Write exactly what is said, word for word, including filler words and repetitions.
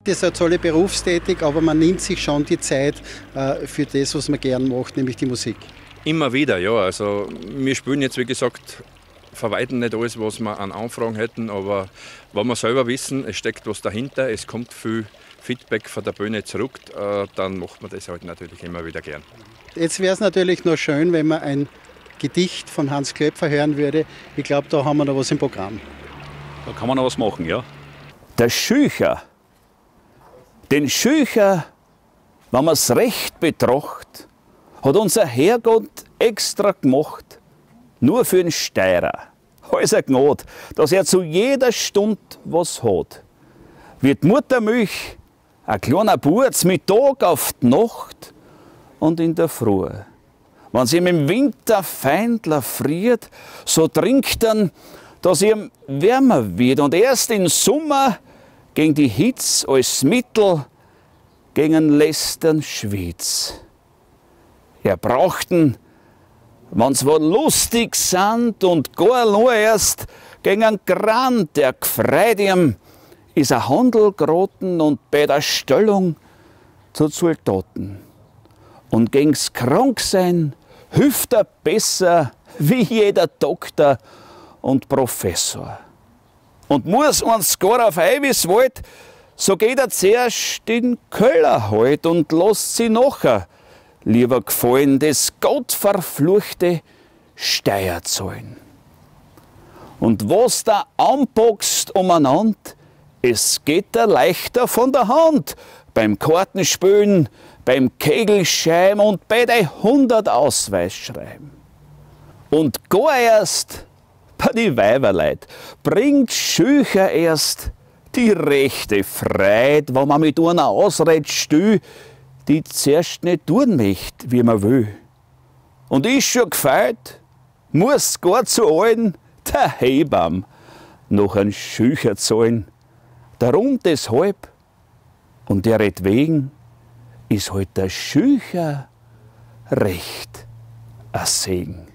Ihr seid alle berufstätig, aber man nimmt sich schon die Zeit äh, für das, was man gern macht, nämlich die Musik. Immer wieder, ja. Also wir spielen jetzt, wie gesagt, vor weitem nicht alles, was wir an Anfragen hätten, aber wenn wir selber wissen, es steckt was dahinter, es kommt viel Feedback von der Bühne zurück, äh, dann macht man das halt natürlich immer wieder gern. Jetzt wäre es natürlich noch schön, wenn man ein Gedicht von Hans Klöpfer hören würde. Ich glaube, da haben wir noch was im Programm. Da kann man noch was machen, ja. Der Schücher. Den Schücher, wenn man es recht betracht, hat unser Herrgott extra gemacht, nur für den Steirer. Alles eine Gnade, dass er zu jeder Stunde was hat. Wird Muttermilch, ein kleiner Burz mit Tag auf die Nacht und in der Früh. Wenn's ihm im Winter feindler friert, so trinkt er, dass ihm wärmer wird. Und erst im Sommer gegen die Hitze als Mittel gegen einen lästern Schwitz. Er brauchten, wenn's war lustig sind und gar nur erst gegen einen Grand, der gefreut ihm, ist ein Handel geraten und bei der Stellung zu Soldaten. Und gegen's Kranksein hilft er besser wie jeder Doktor und Professor. Und muss uns gar auf Eiweiß wollt, so geht er zuerst in Köller halt und lässt sie nachher lieber gefallen, das gottverfluchte Steuer zahlen. Und was da anpackst umeinander, es geht da leichter von der Hand, beim Kartenspielen, beim Kegelscheiben und bei den hundert Ausweisschreiben. Und gar erst bei die Weiberleid bringt Schücher erst die rechte Freude, wenn man mit einer Ausrede stü, die zuerst nicht tun möcht, wie man will. Und ist schon gefeit, muss gar zu allen der Hebamm noch ein Schücher zahlen. Darum deshalb, und deretwegen, ist halt der Schücher recht ein Segen.